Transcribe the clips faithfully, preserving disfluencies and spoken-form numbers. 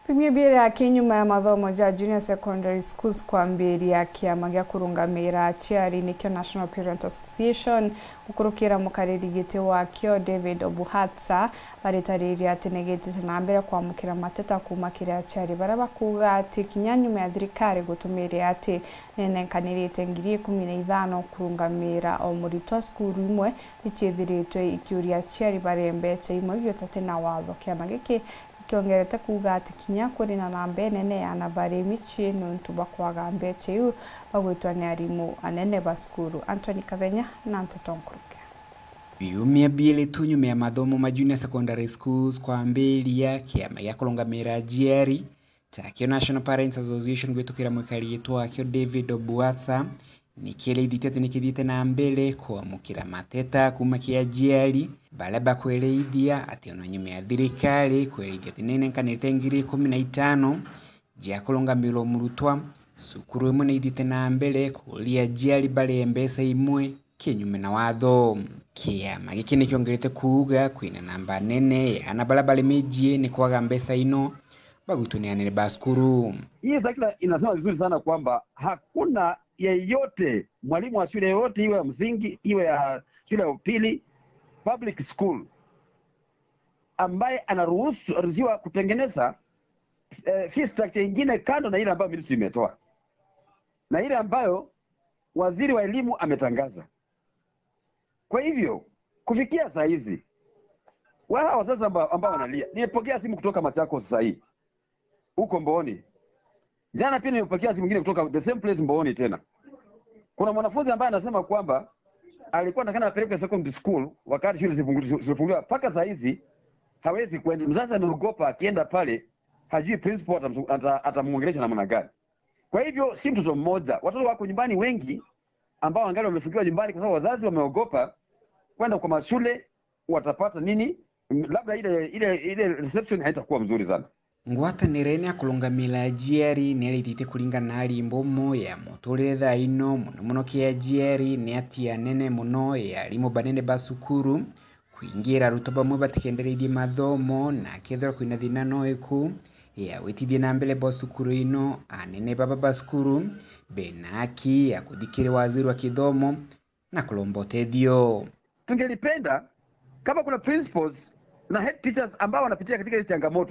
Pimye bire ya kinyuma ya mathomo ja Junior Secondary Schools kwa mbiri ya kiama gya kurungamira aciari nikyo National Parent Association ukurukira mukariri gite wakyo David Obuhatsa baritariri atenegete na mbere kwa mukira mateta kumakira aciari baraba kuga ati kinyanyuma ya thirikari gutumire ati nenenkanirite ngiri kumi na ithano kurungamira o murito skuru imwe icithiritwe ikiuria aciari barembete imwe gyotate na watho kiama giki kiongerete kuga ati kinya kuri na nambe nene yana bare michi nuntu bakwaga mbeche yu bagwitwa ni arimu anene baskuru. Anthony Kavenya na Ntotonkuruke. Biumia biele tunyume ya mathomo ma Junior Secondary Schools kwa mbeli ya kiama ya kulungamira aciari takio National Parents Association gwitukira mwikari yetu akio David Obuhatsa nikele iditete nikidite na mbele kwa mukira mateta kumakia aciari bale bakweleithia ati ono nyume ya thirikari kweleithia ati nenenkanirite ngiri kumi na ithano jia kulungamira murutwa sukuru imwe idite na mbele kulia aciari bale mbesa imwe kinyume na watho. Kiama giki nikiongerete kuga kwina namba nene yana bala bale mijie ni kwaga mbesa ino bagutunianire baskuru. Hii zakila inasema vizuri sana kwamba hakuna yeyote mwalimu wa shule yote iwe ya msingi iwe ya shule ya upili public school ambaye anaruhusiwa kutengeneza eh, fee structure nyingine kando na ile ambayo ministry imetoa na ile ambayo waziri wa elimu ametangaza. Kwa hivyo kufikia saa hizi wao sasa ambao wanalia, nilipokea simu kutoka Machakos sasa hii huko Mbooni. Jana pia nilipokea simu nyingine kutoka the same place Mbooni tena. Kuna mwanafunzi ambaye anasema kwamba alikuwa anataka apeleke secondary school wakati shule zilifunguliwa paka saa hizi hawezi kwenda. Mzazi anaogopa akienda pale hajui principal atamuongelesha namna gani. Kwa hivyo si mtoto mmoja, watoto wako nyumbani wengi ambao angali wamefungiwa nyumbani kwa sababu wazazi wameogopa kwenda kwa mashule watapata nini, labda ile ile ile reception haitakuwa mzuri sana. Ngwata nirene akulungamira aciari nerithite kuringana na arimbo moya muturire thaino muno muno kia aciari ni ati anene muno ya arimu banene basukuru kuingira ruto bamwe batikendereithie mathomo na kethira kwina thina noiku ya witithie na mbele basukuru ino anene baba basukuru benaki ya kuthikire waziri wa kithomo na kulomba uteithio. Tungelipenda kama kuna principals na head teachers ambao wanapitia katika hizo changamoto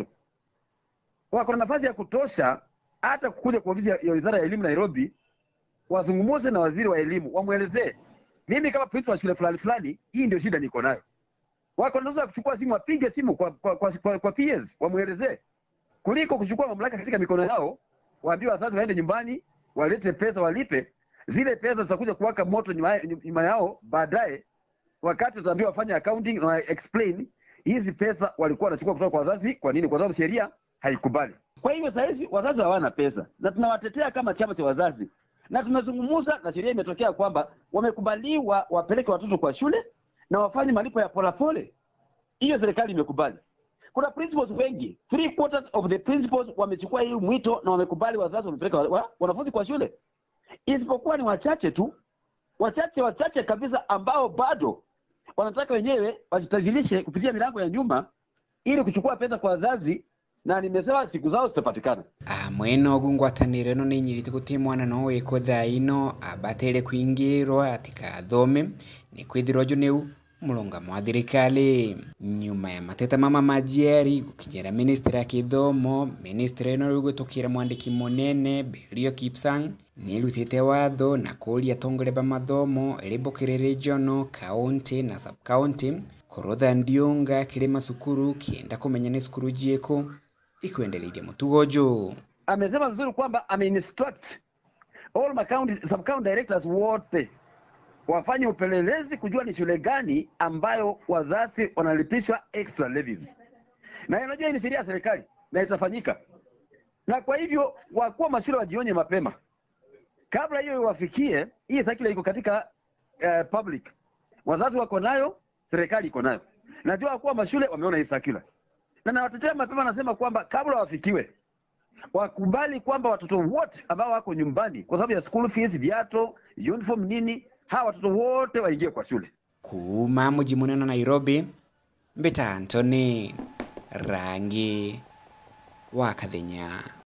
wako na nafasi ya kutosha hata kukuja kwa ofisi ya Wizara ya Elimu Nairobi wazungumuze na waziri wa elimu wamuelezee mimi kama principal wa shule fulani fulani hii ndio shida niko nayo. Wako na kuchukua simu wapige simu kwa kwa kwa, kwa, kwa P S wamuelezee kuliko kuchukua mamlaka katika mikono yao waambie wazazi waende nyumbani walete pesa walipe zile pesa zitakuja kuwaka moto nyuma, nyuma yao baadaye wakati tutaambiwa wafanye accounting na explain hizi pesa walikuwa wanachukua kutoka kwa wazazi kwa nini, kwa sababu sheria haikubali. Kwa hivyo sasa hizi wazazi hawana pesa na tunawatetea kama chama cha wazazi na tunazungumza na sheria imetokea kwamba wamekubaliwa wapeleke watoto kwa shule na wafanye malipo ya polapole. Hiyo serikali imekubali. Kuna principals wengi, three quarters of the principals wamechukua hii mwito na wamekubali wazazi wamepeleka wa, wanafunzi kwa shule. Isipokuwa ni wachache tu, wachache wachache kabisa ambao bado wanataka wenyewe wajitajirishe kupitia milango ya nyuma ili kuchukua pesa kwa wazazi na nimesema siku zao zitapatikana. Ah mweno gungwatanire no ninyirite gutie mwana no weko thaino abatere kuingirwa atika thome ni kwithirwa jo neu mulonga mwa thirikari nyuma ya mateta mama majieri gukijera ministry ya kithomo ministry no rugutokira mwandiki munene Belio Kipsang ni rutite watho na kuria tongore ba mathomo elibokire regional county na sub county kurotha ndionga kirema sukuru kienda kumenya ni sukuru jieko ikuendelea mutugojo. Amesema vizuri kwamba ameinstruct all my county sub county directors wote wafanye upelelezi kujua ni shule gani ambayo wazazi wanalipishwa extra levies. Na unajua ni sheria ya serikali na itafanyika. Na kwa hivyo wakuu mashule wajionye mapema. Kabla hiyo iwafikie, hii sakila iko katika uh, public. Wazazi wako nayo, serikali iko nayo. Najua wakuu mashule wameona hii sakila. Na nawatetea mapema nasema kwamba kabla wafikiwe wakubali kwamba watoto wote ambao wako nyumbani kwa sababu ya school fees, viato, uniform nini, hawa watoto wote waingie kwa shule. Kuma mji munene Nairobi, Mbita Anthony Rangi. wa Kathenya.